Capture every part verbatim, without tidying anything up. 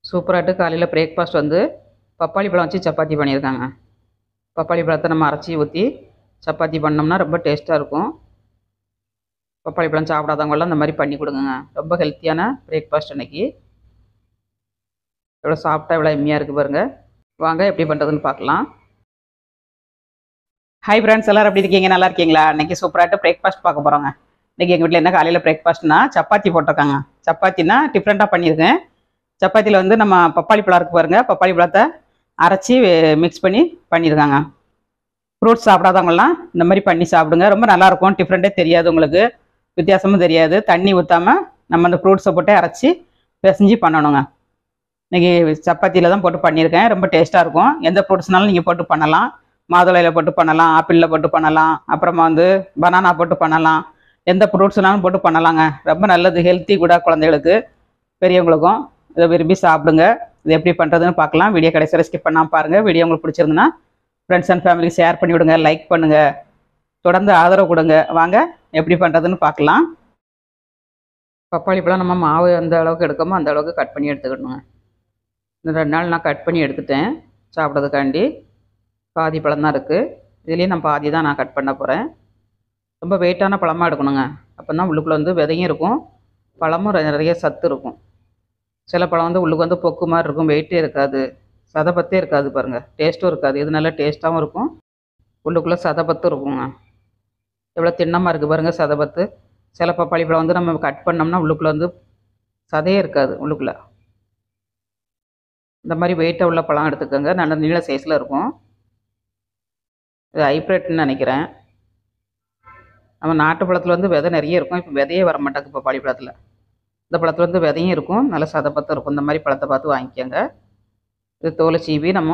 சூப்பராட்டு காலையில் பிரேக்ஃபாஸ்ட் வந்து பப்பாளி பழம் வச்சு சப்பாத்தி பண்ணியிருக்காங்க. பப்பாளி பழத்தை நம்ம அரைச்சி ஊற்றி சப்பாத்தி பண்ணோம்னா ரொம்ப டேஸ்ட்டாக இருக்கும். பப்பாளி பழம் சாப்பிடாதவங்களாம் இந்த மாதிரி பண்ணி கொடுங்க. ரொம்ப ஹெல்த்தியான பிரேக்ஃபாஸ்ட் அன்றைக்கி. எவ்வளோ சாப்பிட்டா எவ்வளோ எம்மியாக இருக்குது பாருங்கள். வாங்க எப்படி பண்ணுறதுன்னு பார்க்கலாம். ஹாய் ஃப்ரெண்ட்ஸ், எல்லோரும் எப்படி இருக்கீங்க? நல்லா இருக்கீங்களா? இன்றைக்கி சூப்பராட்டு பிரேக்ஃபாஸ்ட் பார்க்க போகிறோங்க. இன்றைக்கி எங்கள் வீட்டில் என்ன காலையில் பிரேக்ஃபாஸ்ட்னா சப்பாத்தி போட்டிருக்காங்க. சப்பாத்தினா டிஃப்ரெண்ட்டாக பண்ணியிருக்கேன். சப்பாத்தியில் வந்து நம்ம பப்பாளி பழம் இருக்குது பாருங்கள். பப்பாளி பழத்தை அரைச்சி மிக்ஸ் பண்ணி பண்ணியிருக்காங்க. ஃப்ரூட்ஸ் சாப்பிடாதவங்களாம் இந்த மாதிரி பண்ணி சாப்பிடுங்க. ரொம்ப நல்லாயிருக்கும். டிஃப்ரெண்ட்டே தெரியாது, உங்களுக்கு வித்தியாசமும் தெரியாது. தண்ணி ஊற்றாமல் நம்ம அந்த ஃப்ரூட்ஸை போட்டு அரைச்சி பிசைஞ்சு பண்ணணுங்க. இன்றைக்கி சப்பாத்தியில் தான் போட்டு பண்ணியிருக்கேன். ரொம்ப டேஸ்ட்டாக இருக்கும். எந்த ஃப்ரூட்ஸ்னாலும் நீங்கள் போட்டு பண்ணலாம். மாதுளையில் போட்டு பண்ணலாம், ஆப்பிளில் போட்டு பண்ணலாம், அப்புறமா வந்து பனானா போட்டு பண்ணலாம். எந்த ஃப்ரூட்ஸ்னாலும் போட்டு பண்ணலாங்க. ரொம்ப நல்லது, ஹெல்த்தி கூட குழந்தைகளுக்கு பெரியவங்களுக்கும். இதை விரும்பி சாப்பிடுங்க. இது எப்படி பண்ணுறதுன்னு பார்க்கலாம். வீடியோ கடைசியில் ஸ்கிப் பண்ணாமல் பாருங்கள். வீடியோ உங்களுக்கு பிடிச்சிருந்துன்னா ஃப்ரெண்ட்ஸ் அண்ட் ஃபேமிலிக்கு ஷேர் பண்ணி விடுங்க, லைக் பண்ணுங்கள், தொடர்ந்து ஆதரவு கொடுங்க. வாங்க எப்படி பண்ணுறதுன்னு பார்க்கலாம். பப்பாளி பழம் நம்ம மாவு எந்த அளவுக்கு எடுக்கமோ அந்த அளவுக்கு கட் பண்ணி எடுத்துக்கணுங்க. இந்த ரெண்டு நாள் நான் கட் பண்ணி எடுத்துட்டேன் சாப்பிட்றதுக்காண்டி. பாதி பழம் தான் இருக்குது. இதுலேயும் நான் பாதி தான் நான் கட் பண்ண போகிறேன். ரொம்ப வெயிட்டான பழமாக எடுக்கணுங்க. அப்போ தான் உள்ளுக்குள்ளே வந்து விதையும் இருக்கும், பழமும் நிறைய சத்து இருக்கும். சில பழம் வந்து உள்ளுக்கு வந்து பொக்கு மாதிரி இருக்கும், வெயிட்டே இருக்காது, சதப்பத்தே இருக்காது பாருங்கள், டேஸ்ட்டும் இருக்காது. இது நல்லா டேஸ்ட்டாகவும் இருக்கும், உள்ளுக்குள்ளே சதப்பத்தும் இருக்குங்க. எவ்வளோ திண்ணமாக இருக்குது பாருங்கள் சதப்பத்து. சில பப்பாளி பழம் வந்து நம்ம கட் பண்ணோம்னா உள்ளுக்குள்ளே வந்து சதையே இருக்காது உள்ளுக்குள்ளே. இந்த மாதிரி வெயிட்டாக உள்ள பழம் எடுத்துக்கோங்க. நல்ல நீள சைஸில் இருக்கும். இது ஹைப்ரிட்னு நினைக்கிறேன். நம்ம நாட்டு பழத்தில் வந்து விதை நிறைய இருக்கும். இப்போ விதையே வர மாட்டேங்குது பப்பாளி பழத்தில். இந்த பழத்தில் வந்து விதையும் இருக்கும், நல்ல சதப்பத்தும் இருக்கும். இந்த மாதிரி பழத்தை பார்த்து வாங்கிக்கோங்க. இது தோலை சீவி நம்ம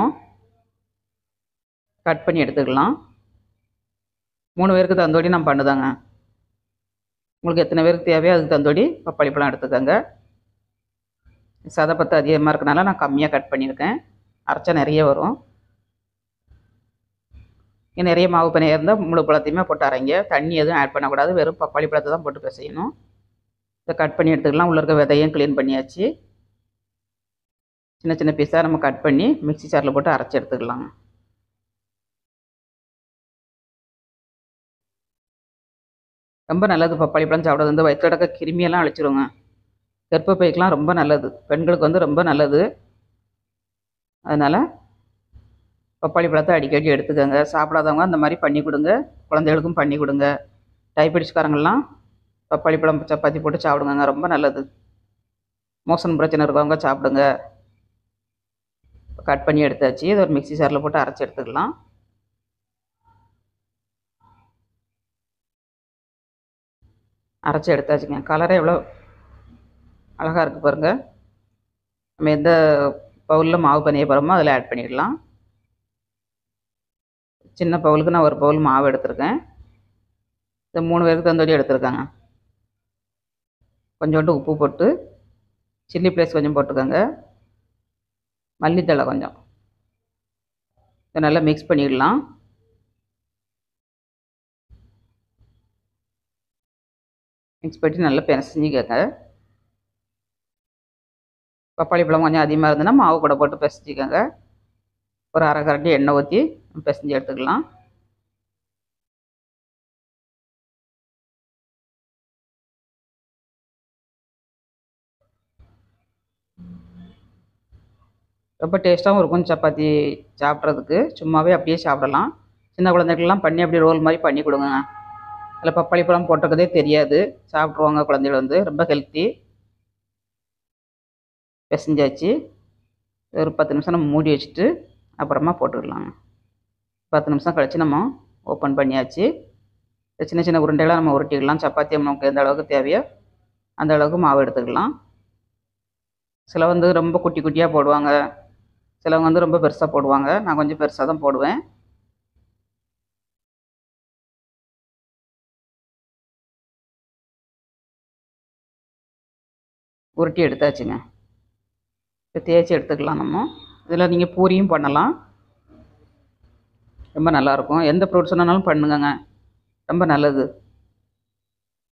கட் பண்ணி எடுத்துக்கலாம். மூணு பேருக்கு தந்தோடி நான் பண்ணுதாங்க. உங்களுக்கு எத்தனை பேருக்கு தேவையோ அதுக்கு தந்தோடி பப்பாளி பழம் எடுத்துக்கோங்க. சதப்பத்து அதிகமாக இருக்கனால நான் கம்மியாக கட் பண்ணியிருக்கேன். அரைச்சா நிறைய வரும். நிறைய மாவு பனையாக இருந்தால் முழு பழத்தையுமே போட்டு அரைங்க. தண்ணி எதுவும் ஆட் பண்ணக்கூடாது, வெறும் பப்பாளி பழத்தை தான் போட்டு பிசையணும். இதை கட் பண்ணி எடுத்துக்கலாம். உள்ள இருக்க விதையும் க்ளீன் பண்ணியாச்சு. சின்ன சின்ன பீஸாக நம்ம கட் பண்ணி மிக்ஸி ஜாரில் போட்டு அரைச்சி எடுத்துக்கலாங்க. ரொம்ப நல்லது பப்பாளி பழம் சாப்பிட்றது. வந்து வயிற்றுடக்க கிருமியெல்லாம் அழிச்சிருங்க. கர்ப்பப்பைக்கெலாம் ரொம்ப நல்லது, பெண்களுக்கு வந்து ரொம்ப நல்லது. அதனால் பப்பாளி பழத்தை அடிக்கடி எடுத்துக்கோங்க. சாப்பிடாதவங்க அந்த மாதிரி பண்ணி கொடுங்க, குழந்தைகளுக்கும் பண்ணி கொடுங்க. டைபெட்டிஸ்காரங்கள்லாம் பப்பாளி பழம் சப்பாத்தி போட்டு சாப்பிடுங்க, ரொம்ப நல்லது. மோசன் பிரச்சனை இருக்கவங்க சாப்பிடுங்க. கட் பண்ணி எடுத்தாச்சு. இது ஒரு மிக்ஸி ஜாரில் போட்டு அரைச்சி எடுத்துக்கலாம். அரைச்சி எடுத்தாச்சுங்க. கலரே எவ்வளோ அழகாக இருக்குது பாருங்கள். நம்ம எந்த பவுலில் மாவு பண்ணிய போகிறோமோ அதில் ஆட் பண்ணிடலாம். சின்ன பவுலுக்கு நான் ஒரு பவுல் மாவு எடுத்திருக்கேன். இந்த மூணு பேருக்கு தந்தோடி எடுத்துருக்காங்க. கொஞ்சோண்டு உப்பு போட்டு, சில்லி ஃப்ளேக்ஸ் கொஞ்சம் போட்டுக்கோங்க, மல்லித்தழை கொஞ்சம். இதை நல்லா மிக்ஸ் பண்ணிடலாம். மிக்ஸ் பண்ணி நல்லா பிசைஞ்சிக்கோங்க. பப்பாளி பழம் கொஞ்சம் அதிகமாக இருந்ததுன்னா மாவு கூட போட்டு பிசைஞ்சிக்கோங்க. ஒரு அரை கரண்டி எண்ணெய் ஊற்றி பிசைஞ்சு எடுத்துக்கலாம். ரொம்ப டேஸ்ட்டாகவும் இருக்கும் சப்பாத்தி சாப்பிட்றதுக்கு. சும்மாவே அப்படியே சாப்பிடலாம். சின்ன குழந்தைகளுக்கெல்லாம் பண்ணி அப்படியே ரோல் மாதிரி பண்ணி கொடுங்க. அதில் பப்பாளி பழம் போட்டிருக்கதே தெரியாது, சாப்பிட்ருவாங்க குழந்தைகள். வந்து ரொம்ப ஹெல்த்தி. பிசைஞ்சாச்சு. ஒரு பத்து நிமிஷம் நம்ம மூடி வச்சுட்டு அப்புறமா போட்டுக்கலாங்க. பத்து நிமிஷம் கழித்து நம்ம ஓப்பன் பண்ணியாச்சு. சின்ன சின்ன உருண்டைகளாக நம்ம உருட்டிக்கலாம். சப்பாத்தி நமக்கு எந்த அளவுக்கு தேவையோ அந்த அளவுக்கு மாவு எடுத்துக்கலாம். சில வந்து ரொம்ப குட்டி குட்டியாக போடுவாங்க, சிலவங்க வந்து ரொம்ப பெருசாக போடுவாங்க. நான் கொஞ்சம் பெருசாக தான் போடுவேன். உருட்டி எடுத்தாச்சுங்க. தேய்ச்சி எடுத்துக்கலாம் நம்ம. இதில் நீங்கள் பூரியும் பண்ணலாம், ரொம்ப நல்லாயிருக்கும். எந்த ஃப்ரூட்ஸ் வேணாலும் பண்ணுங்கங்க, ரொம்ப நல்லது.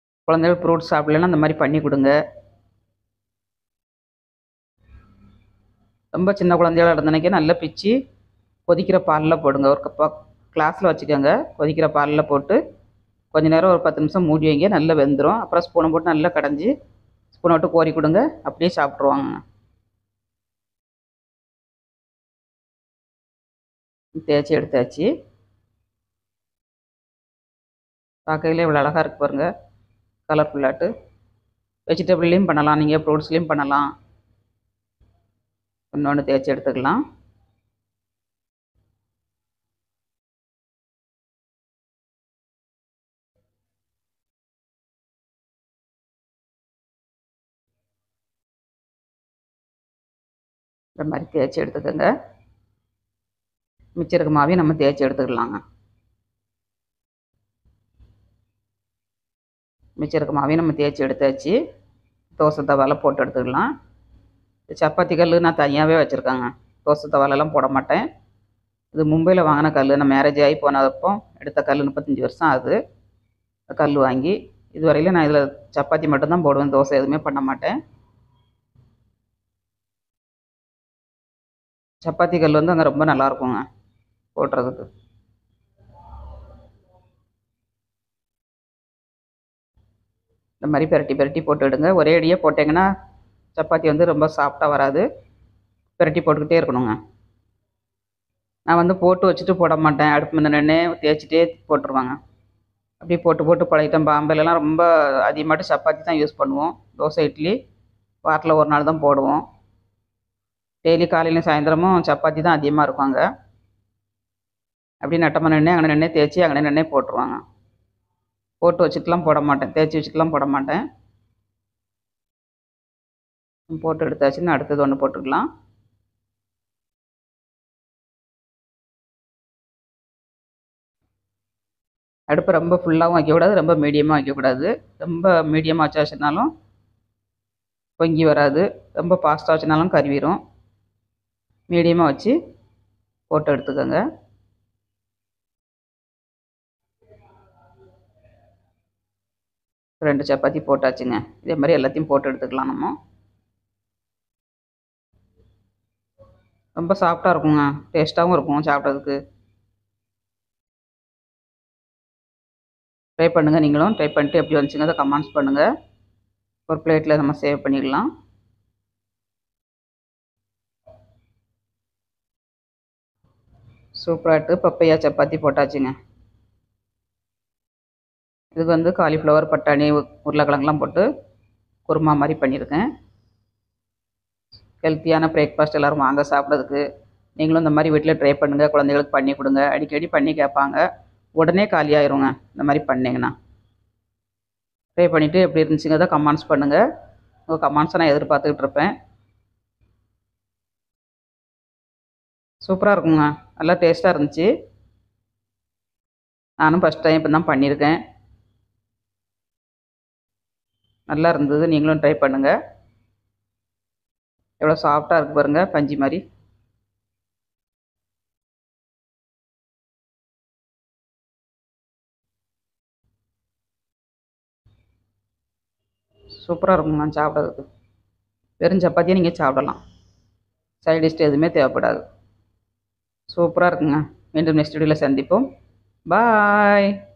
குழந்தைகள் ஃப்ரூட்ஸ் சாப்பிடலன்னா அந்த மாதிரி பண்ணி கொடுங்க. ரொம்ப சின்ன குழந்தையோட இருந்தனைக்கே நல்லா பிச்சு கொதிக்கிற பாலில் போடுங்க. ஒரு கப்பா கிளாஸில் வச்சுக்கோங்க. கொதிக்கிற பாலில் போட்டு கொஞ்சம் நேரம் ஒரு பத்து நிமிஷம் மூடி வைங்க. நல்லா வெந்துடும். அப்புறம் ஸ்பூனை போட்டு நல்லா கடைஞ்சி ஸ்பூனை விட்டு கோரி கொடுங்க. அப்படியே சாப்பிட்ருவாங்க. தேய்ச்சி எடுத்தாச்சு. பார்க்கையிலே இவ்வளோ அழகாக இருக்கு பாருங்கள். கலர்ஃபுல்லாட்டு வெஜிடபிள்லேயும் பண்ணலாம், நீங்கள் ஃப்ரூட்ஸ்லேயும் பண்ணலாம். இன்னொன்று தேய்ச்சி எடுத்துக்கலாம். இந்த மாதிரி தேய்ச்சி எடுத்துக்கோங்க. மிச்சம் இருக்க மாவையும் நம்ம தேய்ச்சி எடுத்துக்கலாங்க. மிச்சம் இருக்க மாவையும் நம்ம தேய்ச்சி எடுத்தாச்சு. தோசை தவாவில் போட்டு எடுத்துக்கலாம். சப்பாத்தி கல் நான் தனியாகவே வச்சுருக்கேங்க. தோசை தவாலெல்லாம் போட மாட்டேன். இது மும்பையில் வாங்கின கல். நான் மேரேஜ் ஆகி போனதப்போ எடுத்த கல். முப்பத்தஞ்சு வருஷம் ஆகுது கல் வாங்கி. இதுவரையிலும் நான் இதில் சப்பாத்தி மட்டும்தான் போடுவேன். தோசை எதுவுமே பண்ண மாட்டேன். சப்பாத்தி கல் வந்து அங்கே ரொம்ப நல்லாயிருக்குங்க போடுறதுக்கு. இந்த மாதிரி பெரட்டி பெரட்டி போட்டு விடுங்க. ஒரே அடியாக போட்டிங்கன்னா சப்பாத்தி வந்து ரொம்ப சாஃப்டாக வராது. பெரட்டி போட்டுக்கிட்டே இருக்கணுங்க. நான் வந்து போட்டு வச்சுட்டு போட மாட்டேன். அடுப்பு முன்ன நின்று தேய்ச்சிட்டே போட்டுருவாங்க. அப்படியே போட்டு போட்டு பழகிட்டேன். பாம்பேலலாம் ரொம்ப அதிகமாகிட்டு சப்பாத்தி தான் யூஸ் பண்ணுவோம். தோசை இட்லி வாரத்தில் ஒரு நாள் தான் போடுவோம். டெய்லி காலையிலையும் சாயந்தரமும் சப்பாத்தி தான் அதிகமாக இருப்பாங்க. அப்படி நட்டமாக நின்று அங்கே நின்று தேய்ச்சி அங்கே நின்று போட்டுருவாங்க. போட்டு வச்சுட்டுலாம் போட மாட்டேன். தேய்ச்சி வச்சுட்டுலாம் போட மாட்டேன். போட்டு எடுத்தாச்சுன்னு அடுத்தது ஒன்று போட்டுக்கலாம். அடுப்பு ரொம்ப ஃபுல்லாகவும் வைக்கக்கூடாது, ரொம்ப மீடியமாக வைக்கக்கூடாது. ரொம்ப மீடியமாக வச்சா வச்சுனாலும் பொங்கி வராது. ரொம்ப ஃபாஸ்ட்டாக வச்சுனாலும் கருவிடும். மீடியமாக வச்சு போட்டு எடுத்துக்கோங்க. ரெண்டு சப்பாத்தி போட்டாச்சுங்க. இதே மாதிரி எல்லாத்தையும் போட்டு எடுத்துக்கலாம். நம்ம ரொம்ப சாஃப்டாக இருக்குங்க. டேஸ்ட்டாகவும் இருக்கும் சாப்பிட்றதுக்கு. ட்ரை பண்ணுங்கள். நீங்களும் ட்ரை பண்ணிட்டு எப்படி வந்துச்சுங்க அதை கமெண்ட்ஸ் பண்ணுங்கள். ஒரு பிளேட்டில் நம்ம சேவ் பண்ணிடலாம். சூப்பராகிட்டு பப்பையா சப்பாத்தி போட்டாச்சுங்க. இதுக்கு வந்து காலிஃப்ளவர், பட்டாணி, உருளைக்கிழங்குலாம் போட்டு குருமா மாதிரி பண்ணியிருக்கேன். ஹெல்த்தியான பிரேக்ஃபாஸ்ட் எல்லோரும் வாங்க சாப்பிட்றதுக்கு. நீங்களும் இந்த மாதிரி வீட்டில் ட்ரை பண்ணுங்கள். குழந்தைகளுக்கு பண்ணி கொடுங்க. அடிக்கடி பண்ணி கேட்பாங்க. உடனே காலியாயிருங்க இந்த மாதிரி பண்ணிங்கன்னா. ட்ரை பண்ணிவிட்டு எப்படி இருந்துச்சுங்க தான் கமெண்ட்ஸ் பண்ணுங்கள். உங்கள் கமெண்ட்ஸை நான் எதிர்பார்த்துக்கிட்டு இருப்பேன். சூப்பராக இருக்குங்க. நல்லா டேஸ்ட்டாக இருந்துச்சு. நானும் ஃபஸ்ட் டைம் இப்போ தான் பண்ணியிருக்கேன். நல்லா இருந்தது. நீங்களும் ட்ரை பண்ணுங்கள். எவ்வளோ சாஃப்டாக இருக்குது பாருங்கள், பஞ்சு மாதிரி. சூப்பராக இருக்குங்க சாப்பிட்றதுக்கு. வெறும் சப்பாத்தியை நீங்கள் சாப்பிடலாம். சைட் டிஷ் எதுவுமே தேவைப்படாது. சூப்பராக இருக்குங்க. மீண்டும் நெக்ஸ்ட் வீடியோவில் சந்திப்போம். பாய்.